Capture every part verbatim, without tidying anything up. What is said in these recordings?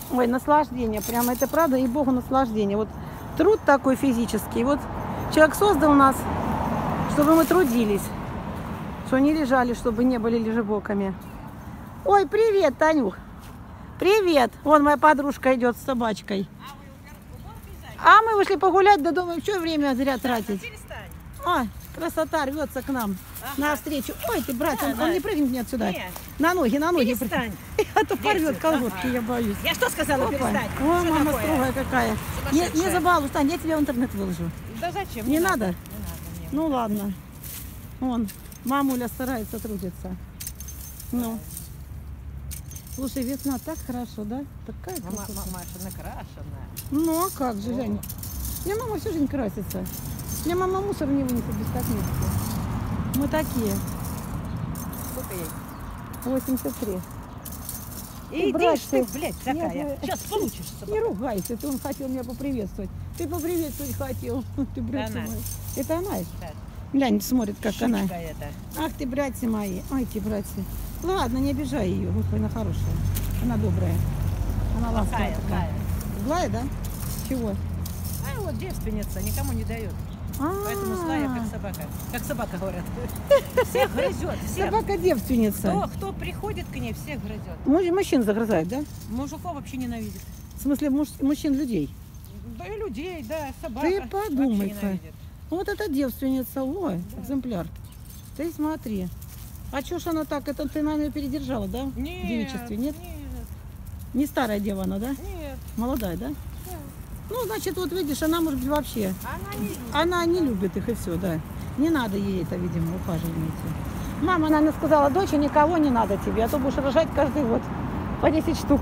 Ой, наслаждение, прямо это правда, и Богу наслаждение. Вот труд такой физический. Вот человек создал нас, чтобы мы трудились, что не лежали, чтобы не были лежебоками. Ой, привет, Танюх. Привет. Вон моя подружка идет с собачкой. А мы вышли погулять, да думаем, что время зря тратить. Ой, красота рвется к нам. Ага. Навстречу. Ой, ты, брат, да, он, да. он не прыгнет мне отсюда. Нет. На ноги, на ноги. Перестань. А то порвет колготки, ага. я боюсь. Я что сказала, Опа. перестань? О, что мама такое? Строгая какая. Не, не забалуй, Тань, я тебя в интернет выложу. Да зачем? Не, не надо? надо? Не надо мне. Ну ладно. Вон, мамуля старается трудиться. Ну. Слушай, весна так хорошо, да? Такая мама, мама накрашенная. Ну, а как же, Жень? У меня мама всю жизнь красится. У меня мама мусор не вынесет без косметики. Мы такие. Сколько ей? восемьдесят три. Иди брат, ты, блядь, такая. Нет, Сейчас получишь. Собака. Не ругайся, ты он хотел меня поприветствовать. Ты поприветствовать хотел. Ты, братья мои. Это она? Да. Глянь, смотрит, как Шучка она. Это. Ах ты, братья мои. Ой, ты, братья. Ладно, не обижай ее. Вот она хорошая. Она добрая. Она ласковая. Злая. Злая, да? Чего? А вот девственница, никому не дает. А-а-а. Поэтому злая, как собака. Как собака, говорят. Всех грызет. Собака-девственница. Кто, кто приходит к ней, всех грызет. Муж, мужчин загрызает, да? Мужиков вообще ненавидит. В смысле, муж, мужчин людей? Да и людей, да, собак. Ты подумай-ка. Вот эта девственница, ой, да. экземпляр. Ты смотри. А чё ж она так? Это ты, наверное, передержала, да? Нет, в девичестве, нет? Нет. Не старая дева она, да? Нет. Молодая, да? Да. Ну, значит, вот видишь, она, может быть, вообще... Она не любит. Она не любит их, и все, да. Не надо ей это, видимо, ухаживать. Мама, наверное, сказала, дочь, никого не надо тебе, а то будешь рожать каждый год по десять штук.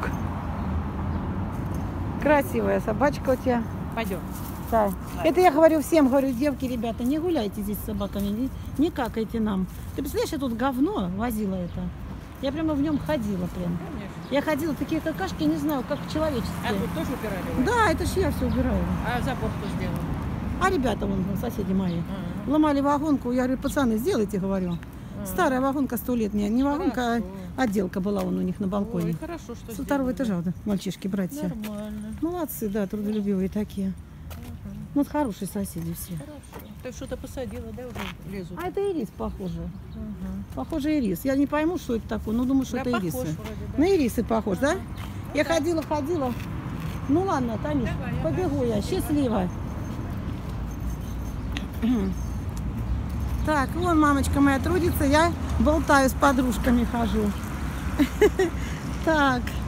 Красивая собачка у тебя. Пойдем. Да. Это я говорю всем, говорю, девки, ребята, не гуляйте здесь с собаками, не, не какайте нам. Ты представляешь, я тут говно возила это. Я прямо в нем ходила прям. Конечно. Я ходила, такие какашки, не знаю, как человеческие. А тут тоже убирали? Да, это ж я все убираю. А забор кто сделал? А ребята, вон, соседи мои, А-а-а. ломали вагонку. Я говорю, пацаны, сделайте, говорю. А-а-а. Старая вагонка, столетняя. Не вагонка, хорошо. а отделка была вон у них на балконе. Ой, хорошо, что Со второго этажа, да, мальчишки, братья. Нормально. Молодцы, да, трудолюбивые такие. Ну, вот хорошие соседи все. Хорошо. Ты что-то посадила, да, уже лезут? А это ирис, похоже. Угу. Похоже, ирис. Я не пойму, что это такое, но думаю, что да, это ирисы. Вроде, да. На ирисы похож, ага. да? Я да. ходила, ходила. Ну ладно, Танюш, Давай, побегу я. я. Счастливо. Так, вон мамочка моя трудится, я болтаю с подружками, хожу. Так.